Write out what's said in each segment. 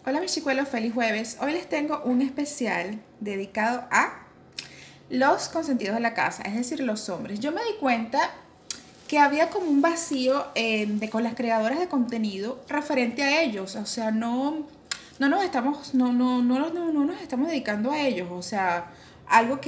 Hola mis chicuelos, feliz jueves. Hoy les tengo un especial dedicado a los consentidos de la casa, es decir, los hombres. Yo me di cuenta que había como un vacío con las creadoras de contenido referente a ellos. O sea, no nos estamos, no nos estamos dedicando a ellos. O sea, algo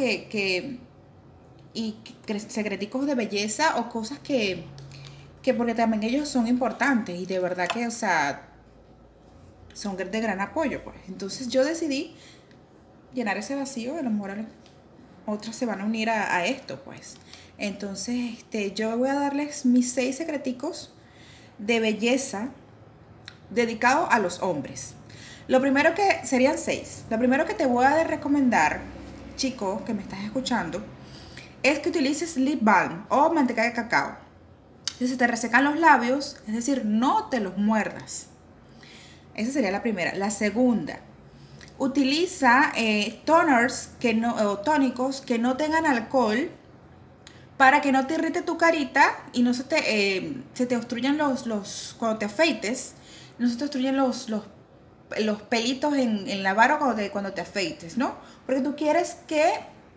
secreticos de belleza o cosas que porque también ellos son importantes y de verdad que, o sea, son de gran apoyo, pues. Entonces yo decidí llenar ese vacío, a lo mejor otras se van a unir a esto, pues. Entonces, yo voy a darles mis 6 secreticos de belleza dedicados a los hombres. Lo primero que, serían 6. Lo primero que te voy a recomendar, chico, que me estás escuchando, es que utilices lip balm o manteca de cacao. Si se te resecan los labios, es decir, no te los muerdas. Esa sería la primera. La segunda, utiliza toners o tónicos que no tengan alcohol para que no te irrite tu carita y no se te obstruyan cuando te afeites, no se te obstruyan los pelitos en la barba cuando te afeites, ¿no? Porque tú quieres que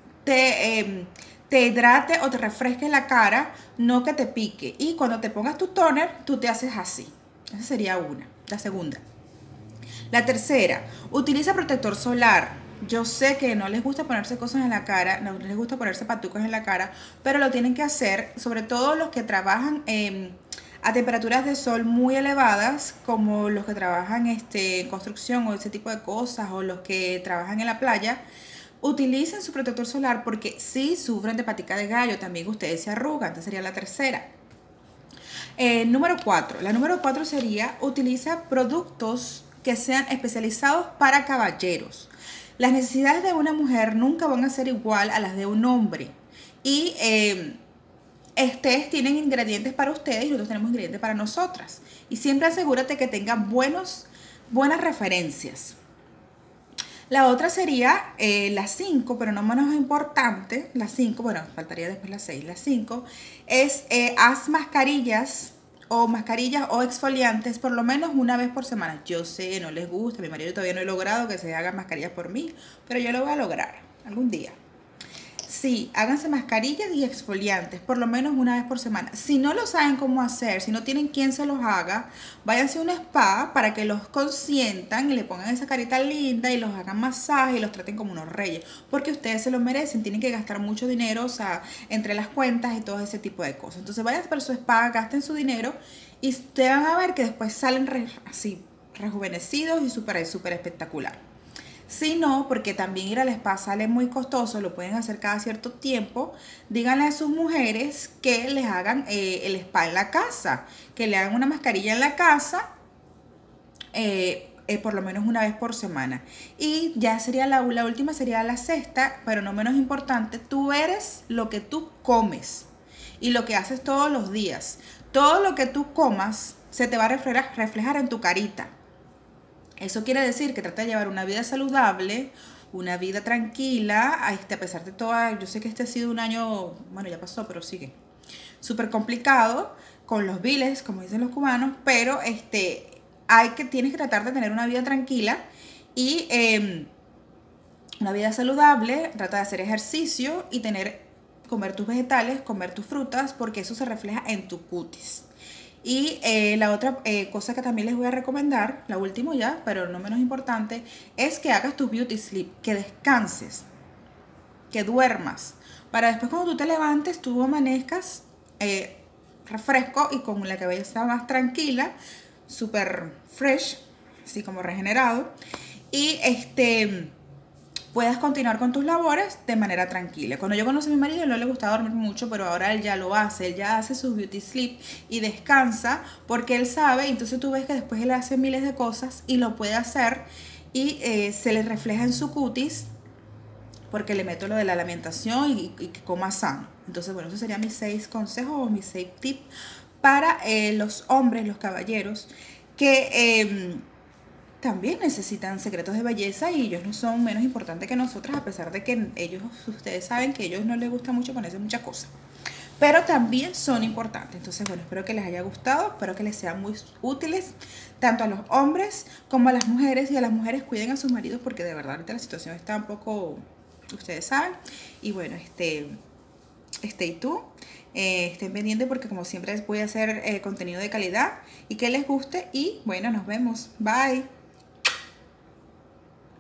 te hidrate o te refresque la cara, no que te pique. Y cuando te pongas tu toner, tú te haces así. Esa sería una. La segunda. La tercera, utiliza protector solar. Yo sé que no les gusta ponerse cosas en la cara, no les gusta ponerse patucas en la cara, pero lo tienen que hacer, sobre todo los que trabajan a temperaturas de sol muy elevadas, como los que trabajan en construcción o ese tipo de cosas, o los que trabajan en la playa. Utilicen su protector solar porque si sufren de patica de gallo, también ustedes se arrugan. Esta sería la tercera. Número 4. La número 4 sería, utiliza productos que sean especializados para caballeros. Las necesidades de una mujer nunca van a ser igual a las de un hombre. Y ustedes tienen ingredientes para ustedes y nosotros tenemos ingredientes para nosotras. Y siempre asegúrate que tengan buenas referencias. La otra sería la 5, pero no menos importante. La 5, bueno, faltaría después la 6. La 5 es haz mascarillas o exfoliantes por lo menos una vez por semana. Yo sé, no les gusta, a mi marido todavía no he logrado que se hagan mascarillas por mí, pero yo lo voy a lograr algún día. Sí, háganse mascarillas y exfoliantes por lo menos una vez por semana. Si no lo saben cómo hacer, si no tienen quien se los haga, váyanse a un spa para que los consientan y le pongan esa carita linda y los hagan masaje y los traten como unos reyes. Porque ustedes se lo merecen, tienen que gastar mucho dinero, o sea, entre las cuentas y todo ese tipo de cosas. Entonces vayan para su spa, gasten su dinero y ustedes van a ver que después salen así rejuvenecidos y súper espectacular. Si no, porque también ir al spa sale muy costoso, lo pueden hacer cada cierto tiempo, díganle a sus mujeres que les hagan el spa en la casa, que le hagan una mascarilla en la casa, por lo menos una vez por semana. Y ya sería la última, sería la sexta, pero no menos importante, tú eres lo que tú comes y lo que haces todos los días. Todo lo que tú comas se te va a reflejar en tu carita. Eso quiere decir que trata de llevar una vida saludable, una vida tranquila, a pesar de todo. Yo sé que este ha sido un año, bueno, ya pasó, pero sigue súper complicado con los biles, como dicen los cubanos, pero tienes que tratar de tener una vida tranquila y una vida saludable. Trata de hacer ejercicio y comer tus vegetales, comer tus frutas, porque eso se refleja en tu cutis. Y la otra cosa que también les voy a recomendar, la última ya, pero no menos importante, es que hagas tu beauty sleep, que descanses, que duermas, para después cuando tú te levantes, tú amanezcas refresco y con la cabeza más tranquila, súper fresh, así como regenerado, y puedas continuar con tus labores de manera tranquila. Cuando yo conocí a mi marido, no le gustaba dormir mucho, pero ahora él ya lo hace, él ya hace su beauty sleep y descansa porque él sabe. Entonces tú ves que después él hace miles de cosas y lo puede hacer y se le refleja en su cutis porque le meto lo de la alimentación y que coma sano. Entonces, bueno, esos serían mis 6 consejos o mis 6 tips para los hombres, los caballeros, que también necesitan secretos de belleza y ellos no son menos importantes que nosotras, a pesar de que ustedes saben que a ellos no les gusta mucho ponerse muchas cosas. pero también son importantes. Entonces, bueno, espero que les haya gustado, espero que les sean muy útiles, tanto a los hombres como a las mujeres. Y a las mujeres, cuiden a sus maridos, porque de verdad ahorita la situación está un poco, ustedes saben. Y bueno, y tú, estén pendientes, porque como siempre les voy a hacer contenido de calidad y que les guste. Y bueno, nos vemos. Bye.